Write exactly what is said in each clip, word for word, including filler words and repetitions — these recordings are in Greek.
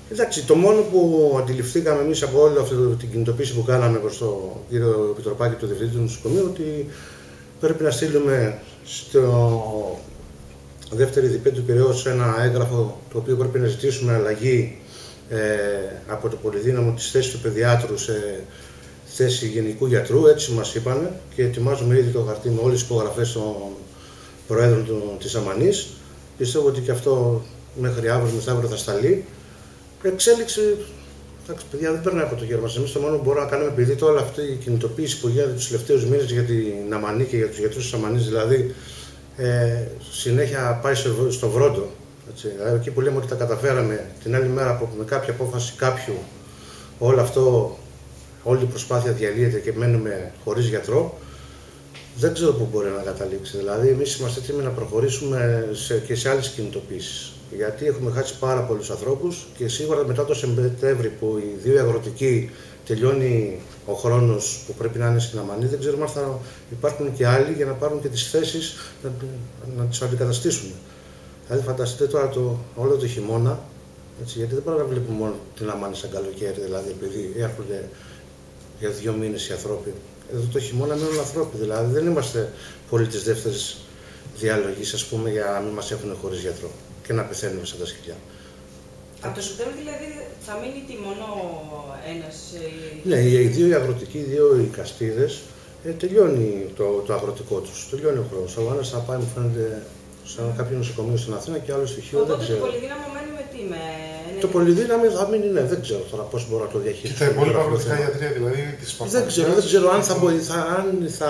Εντάξει, το μόνο που αντιληφθήκαμε εμείς από όλη αυτή την κινητοποίηση που κάναμε προς τον κύριο Πιτροπάκη, το διευθυντή του νοσοκομείου, ότι πρέπει να στείλουμε στο δεύτερη διπέ του Πειραιώς ένα έγγραφο το οποίο πρέπει να ζητήσουμε αλλαγή ε, από το πολυδύναμο της θέσης του παιδιάτρου σε θέση γενικού γιατρού, έτσι μας είπανε, και ετοιμάζουμε ήδη το χαρτί με όλες τις υπογραφές των Προέδρων του, της Αμανής. Πιστεύω ότι και αυτό μέχρι αύριο μεθαύριο θα σταλεί. Εξέλιξη, εντάξει, παιδιά, δεν περνάει από το χέρι μας. Εμείς το μόνο που μπορούμε να κάνουμε, επειδή τώρα αυτή η κινητοποίηση που γίνεται τους τελευταίους μήνες για την Αμανή και για τους γιατρούς της Αμανής, δηλαδή ε, συνέχεια πάει στο βρόντο. Έτσι. Δηλαδή, εκεί που λέμε ότι τα καταφέραμε, την άλλη μέρα από, με κάποια απόφαση κάποιου, όλο αυτό, όλη η προσπάθεια διαλύεται και μένουμε χωρίς γιατρό. Δεν ξέρω πού μπορεί να καταλήξει. Δηλαδή, εμείς είμαστε έτοιμοι να προχωρήσουμε σε, και σε άλλες κινητοποίησεις. Γιατί έχουμε χάσει πάρα πολλούς ανθρώπους και σίγουρα μετά το Σεπτέμβρη που οι δύο αγροτικοί τελειώνει ο χρόνος που πρέπει να είναι στην Αμανή, δεν ξέρουμε αν θα υπάρχουν και άλλοι για να πάρουν και τις θέσεις να, να τις αντικαταστήσουν. Δηλαδή, φανταστείτε τώρα το, όλο το χειμώνα, έτσι, γιατί δεν πρέπει να βλέπουμε μόνο την Αμανή σαν καλοκαίρι, δηλαδή επειδή έρχονται για δύο μήνες οι ανθρώποι. Εδώ το χειμώνα μένουν ανθρώποι, δηλαδή δεν είμαστε πολίτες δεύτερης διάλογης, ας πούμε, για να μην μας έχουν χωρίς γιατρό και να πεθαίνουμε σαν τα σκυλιά. Από το Σεπτέμβριο δηλαδή θα μείνει τι, μόνο ένας? Ναι, οι δύο οι αγροτικοί, οι δύο οι καστίδες, ε, τελειώνει το, το αγροτικό τους, τελειώνει ο χρόνος. Ο ένας θα πάει, μου φαίνεται, σε κάποιο νοσοκομείο στην Αθήνα και άλλο στοιχείο, δεν ξέρω. Οπότε το πολυδύναμο μένει με τι, με... Το πολυδύναμο θα μείνει, ναι, δεν ξέρω τώρα πώς μπορώ να το διαχειριστώ. Και τα υπόλοιπα αγροτικά γιατρία, δηλαδή τις παπαδικές. Δεν ξέρω, δεν ξέρω αν θα, θα, αν θα,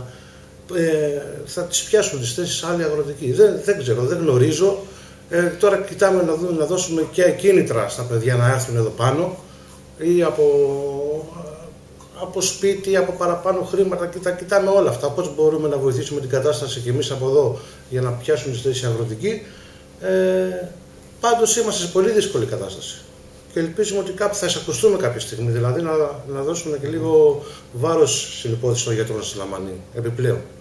ε, θα τις πιάσουν τις θέσεις άλλοι αγροτικοί. Δεν, δεν ξέρω, δεν γνωρίζω. Ε, τώρα κοιτάμε να, δούμε, να δώσουμε και κίνητρα στα παιδιά να έρθουν εδώ πάνω ή από, από σπίτι, από παραπάνω χρήματα. Κοιτά, κοιτάμε όλα αυτά. Πώς μπορούμε να βοηθήσουμε την κατάσταση και εμείς από εδώ για να πιάσουν τις θέσεις αγροτικοί. Ε, πάντως είμαστε σε πολύ δύσκολη κατάσταση. Και ελπίζουμε ότι κάπου θα εισακουστούμε κάποια στιγμή. Δηλαδή να, να δώσουμε και λίγο βάρος στην υπόθεση των γιατρών στην Αμανή. Επιπλέον.